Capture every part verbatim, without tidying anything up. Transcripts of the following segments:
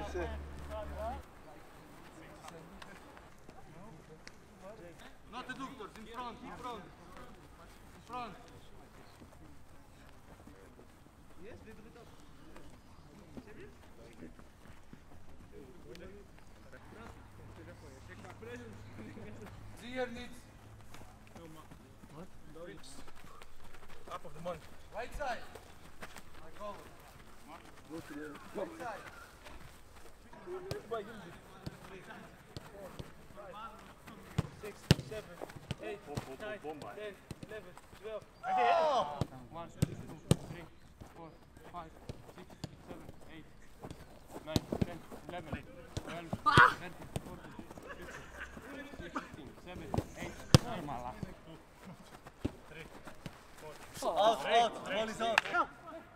That's it. Not the doctors, in front, in front. In front. Yes, little bit up. Serious? Zier needs. What? Up of the money. Right side. I call it. Go to the right side. Six, seven, eight, nine, ten, eleven, twelve. Oh! One, two, three, four, five, six, seven, eight, nine, ten, eleven, twelve, thirteen, fourteen, fifteen, sixteen, seventeen, eighteen, nine, three, four. Out, out, the ball is out. Go!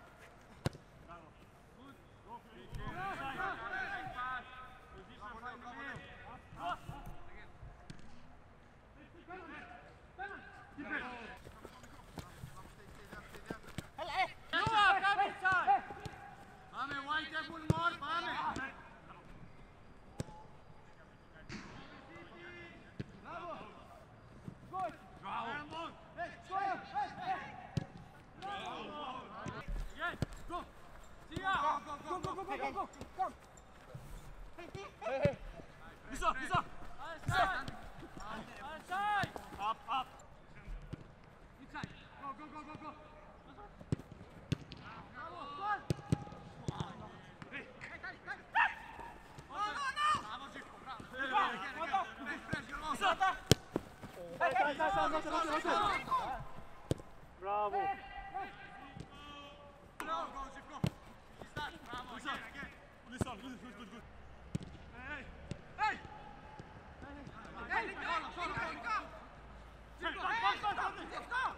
Bravo! No, go, Zip, go! He's that, bravo, again, again! Listen, good, good, good, good! Hey, hey! Hey! Hey, solo, solo, solo! Zip, go, hey! Zip, go!